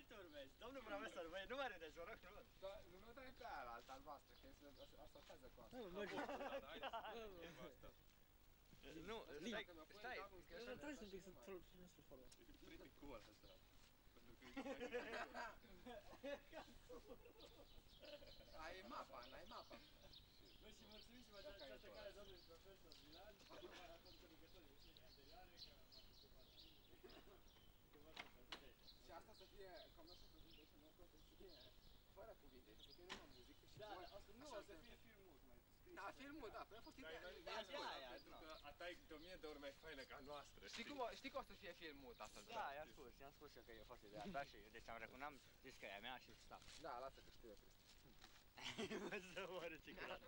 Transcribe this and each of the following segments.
te urmezi, domnul profesor, băi, nu mă râdeți, vă rog frumos. Nu dai pe aia la alta albastră, că asortează cu asta. Nu, stai, Nu trebuie să pic să filmezi pe formă. Primi cu ăla ăsta. Ai mapa, n-ai mapa. Bă, și mulțumim și această care domnului profesor Milan, numai la conducătorii ieșirii anterioare, că m-a preocupat și asta să fie, ca mea să prezentation noastră, să fie fără cuvinte, să fie numai muzică și voi... Nu, o să fie filmul mai scris. Da, filmul, da, păi a fost ideea. Pentru că a tai de 1000 de ori mai faină ca noastră, Știi că o să fie filmul asta? Da, i-am spus eu că e fost ideea ta și deci am recunoscut, zis că e a mea și stau. Da, lasă că știu eu, Cristi. Mă să oară ce curat.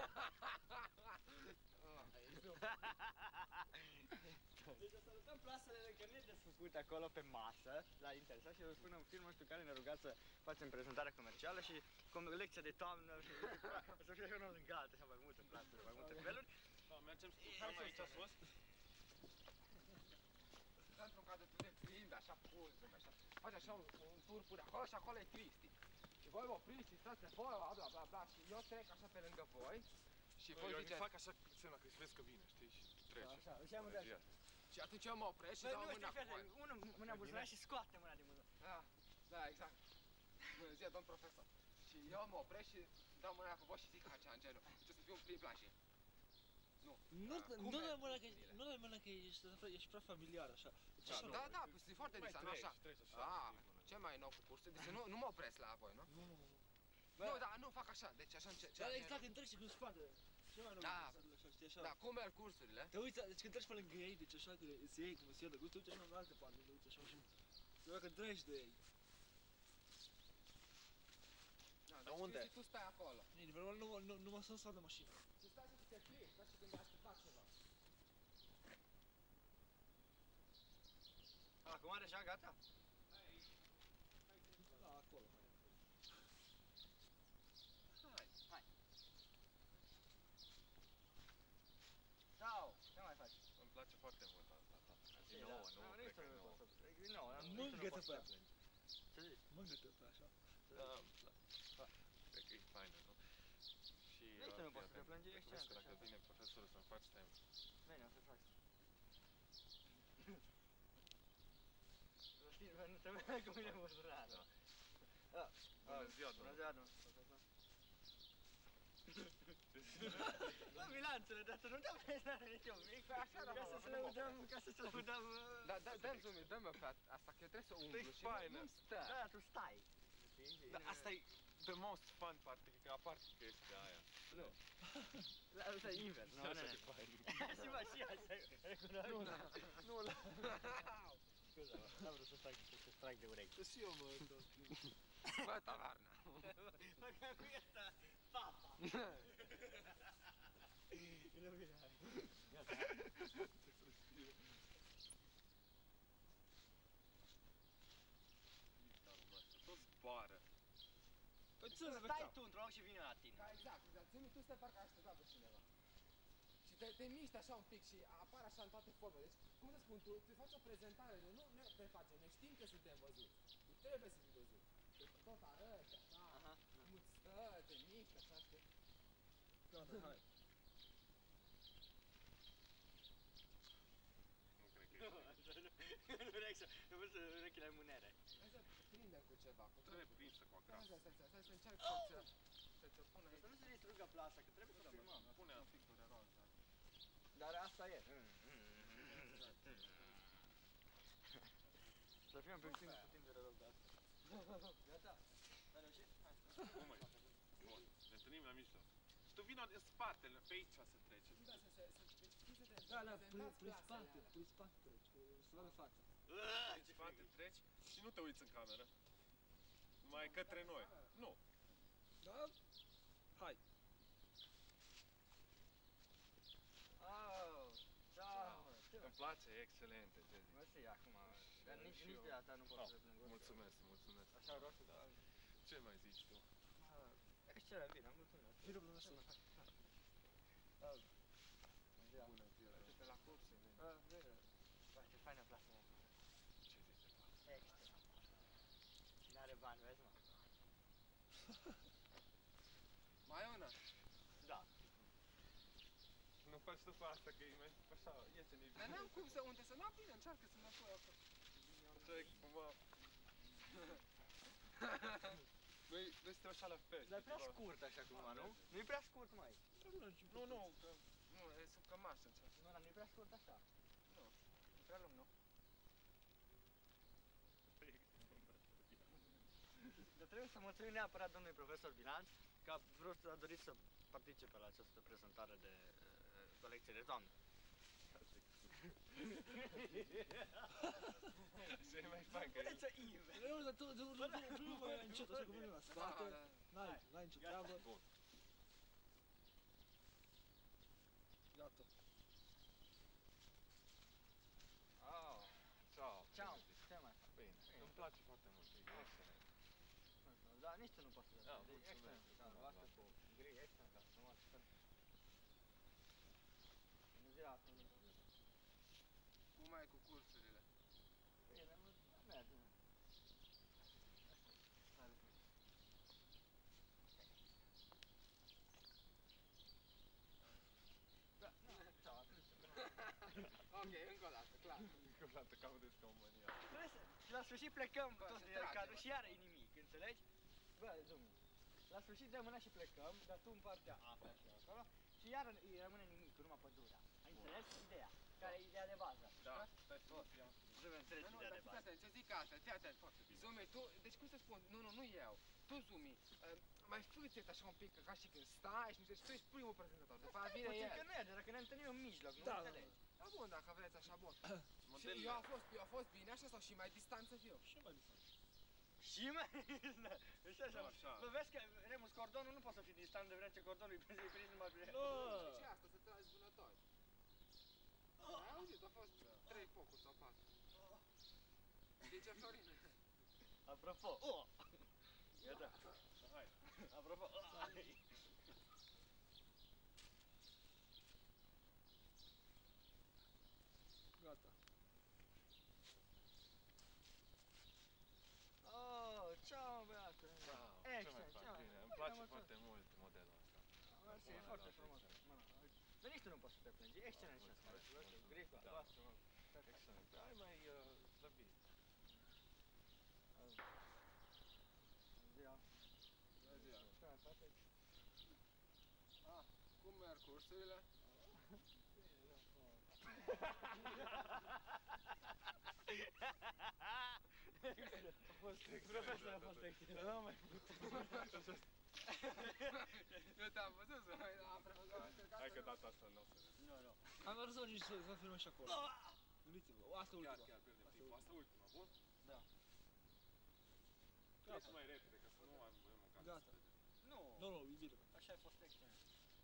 Deci o să lăsăm plasele încă nedesfăcute acolo pe masă, la interesat și o să spunem un film ăsta care ne-a rugat să facem prezentarea comercială și lecția de toamnă și o să fie unul lângă altă, așa mai multe plasuri, mai multe feluri. Mergem aici a fost? Într-un cadru de prind, așa pulsuri, așa. Faci așa un tur până acolo și acolo e Cristi. Și voi vă opriți și stați acolo, bla bla bla bla și eu trec așa pe lângă voi. Și voi ziceți... Eu fac așa semna că vezi că vine, știi, și trece. Așa, își ia mâna așa. Și atunci eu mă opresc și dau mâna cu voi. Unul mâna buzunar și scoate mâna din buzunar. Da, exact. Bună ziua, domn profesor. Și eu mă opresc și dau mâna cu voi și zic așa, în genul. Deci o să fiu un prim plan și... Nu dai mâna că ești prea familiar, așa. Da, da, păi sunt foarte disant, așa. Ce mai nou cu cursul? Deci nu mă opresc la voi, nu? Nu, da, nu fac așa, deci așa încet. Da, exact, când treci cu spate. Ce mai nou cursurile așa, știi, așa. Da, cum merg cursurile? Te uiți, deci când treci pe lângă ei, deci așa, că îți iei cum îți iei de gust, te uiți așa în altă parte, te uiți așa și... Se vede că treci de ei. Da, unde? Tu stai acolo. Nu mă sunt sau de mașină. Și stai să te plimbi, stai și când mi-a așteptat ceva. Acum deja gata? Da, acolo. Hai. Ciao, ce mai faci? Îmi place foarte mult asta. Zi nouă, nu cred că e nouă. Mângă-te pe ea. Ce zici? Mângă-te pe așa. Da, cred că e faină, nu? Și nici nu poți să te plângi, ești excelent. Dacă vine profesorul să-mi faci time. Bine, o să fac. Nu te merg cu mine buzunar. Bună ziua, domnule. Bună ziua, domnule. Bă, Milanțule, dar tu nu te-am prezentat nici un mic, ca să se lăudăm... Da, dă-mi zoom, dă-mi pe asta, că eu trebuie să umblu și nu-mi stă. Da, tu stai. Da, asta e the most fun part, că apar chestia aia. Nu. Asta e invers, nu? Așa e fain. Și mă, și așa, recunosc. Nu, scuza-mă, n-am vrut să trag de urechi. Și eu mă întorc. Bă, tavarna. Mă, că cu ăsta, papa. Nu vine, hai. Gata. Tot zboară. Păi ce să Stai tu într-un loc și vine la tine. Da, exact. Ține, tu stai parcă așteptat pe cineva. Și te miști așa un pic și apar așa în toate formele. Deci, cum să spun, tu faci o prezentare, nu ne prefacem, noi știm că suntem văzuți. Tu trebuie să fii văzut. Deci tot arăți, așa, cum îți stă, te miști, așa, știi? Gata, hai. Nu cred că Nu vrei să... Nu vrei să urechile mânere. Hai să prindem cu ceva. trebuie prinsă cu acasă. Stai să încerc să te pun aici. Să nu se distrugă plasa, că trebuie să filmăm. Pune un pic de roz, da. Dar asta e. Să fim pe timp de rău de asta. Gata? Ai reușit? Hai. Cum mai? Bun, ne întâlnim la mijloc. Și tu vino în spatele, pe aici să trece. Da, prin spate treci, să vadă fața. În spate treci și nu te uiți în cameră. Numai către noi. Nu. Da? Hai. Oh, ciao. Îmi place, e excelent. Mersi, acum. Dar nici de data nu pot să plâng. Mulțumesc, mulțumesc. Așa roșu, da. Ce mai zici tu? Excelent, bine, mulțumesc. Vino până așa. Bună ziua. Pe la curse, Bine. Ce faină plasă. Ce zici de plasă? Excelent. Mai una? Da. Nu faci tu pe asta, că e mai așa, iese nici. Dar n-am cum să unde să... Na, bine, încearcă să mă pui acolo. Așa e cumva... Noi suntem așa la fel. Dar e prea ceva. scurt așa cumva, nu? Nu e prea scurt, mai. Nu, nu, că... Nu, e sub cămașă încearcă. Nu, dar nu e prea scurt așa. Nu. E prea lung, nu? Dar trebuie să mulțumim neapărat domnului profesor Bilanț că a dorit să participe la această prezentare de colecție de toamnă. Ce e mai fain, că e... Să invers. Nu, dar tu nu mai ai încet, așa că vine la spate. N-ai nicio treabă. Bun. Gata. Ah, ciao. Ciao, ce mai fac? Bine, îmi place foarte mult, e excelent. Da, nici tu nu poți să Da, vezi. mulțumesc. Excelent, da, Da, asta da. cu gri, excelent, da, frumos, perfect. Bună ziua, acum nu pot. Cum ai cu cursurile? Bine, merge. Da, nu, ciao, atunci. Ok, încă o dată, clar. Încă o dată, cam des ca un maniac. Trebuie să, și la sfârșit plecăm Bă, tot se de trage, cadru bă. și iară e nimic, înțelegi? Bă, domnule, la sfârșit dăm mâna și plecăm, dar tu în partea asta și eu acolo și iară îi rămâne nimic, numai pădurea. Ai înțeles ideea? Care e ideea de bază? Da, stai să mă fiam. Trebuie înțelegi Nu, ideea dar de fii bază. atent, ce zic asta, fii atent. Zumi, tu, deci cum să spun, nu eu. Tu, Zumi, mai fâțeți așa un pic, ca și când stai și nu știu, și tu ești primul prezentator, după aia vine Puțin el. că nu e, dacă ne întâlnim în mijloc, nu Da, înțelegi? Da, bun, dacă vreți așa, bun. Și Modelele. eu a fost bine așa sau și mai distanță fiu? Și mai distanță. Și mai, deci așa, Așa. bă, vezi că Remus cordonul nu poate să fie distant de vreme ce cordonul îi prins numai pe... Nu! Și ce asta, să tragi vânători? Ai auzit, a fost 3 focuri sau 4. Zice Florin. Apropo, gata, Hai. apropo, Gata. oh, ciao băiatul, Ciao, ce mai fac? Bine, îmi place foarte mult modelul ăsta. mersi, e foarte frumos, dar nici tu nu poți să te plângi, e excelent ce Mulțumesc, faci, mulțumesc. gri cu Da. albastru, mă, perfect. Excelent. Ai mai slăbit. Ziua. Bună ziua. Ce mai faceți? Ah, cum merg cursurile? A fost profesor, a fost excelent. Nu mai Eu te-am văzut, Zumi, am încercat Hai să că nu- data asta nu o să râd. Nu. Am vrut să nici să filmăm și acolo. Gândiți-vă, asta e Chiar, ultima. chiar, pierdem timpul. Asta ultima, bun? Da. Trebuie mai repede, ca să nu am mâncat. Gata. Nu, Nu, e bine. așa a fost excelent.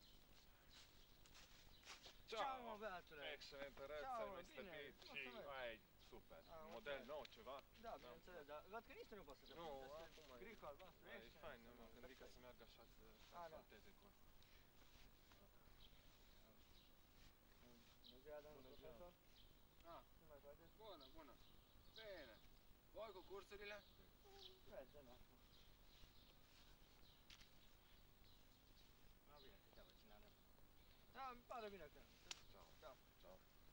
Ciao, Ciao, mă, băiatule. Excelent arăt, Ciao, ai mai bine, stăpit și mulțumesc. ai super. Ah, Model mulțumesc. nou, ceva? Da, bineînțeles, dar văd că nici tu nu poți să te Nu, plângi. acum e- Gri cu albastru, E excelent. fain, nu m-am gândit că Perfect. să meargă așa să Ah, da. salteze cu asta. Bună ziua, domnul Bună ziua. profesor. Ah, Ce mai faceți? bună, bună. Bine. Voi cu cursurile? Merge, da. Nu bine, te cheamă cine are. Da, îmi pare bine că... Ciao. Da. Ciao.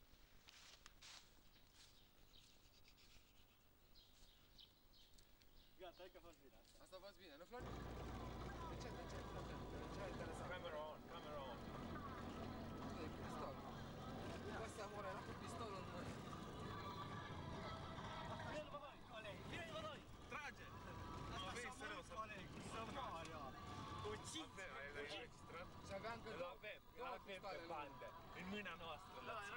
Gata, hai că a fost bine asta. Asta a fost bine, nu, Florin? De ce, Florin? Ce a interesat? Camera on, camera on. Nu, e pistol. Bă, Samuel, era cu pistolul în mână. Vieni cu noi, colegi, vieni cu noi! Trage! Asta vei s-a serios, murit, colegi, să moară! Uciți! Ai înregistrat? Și avea încă Îl două avem pistoale în mână. în mâna noastră. Da, era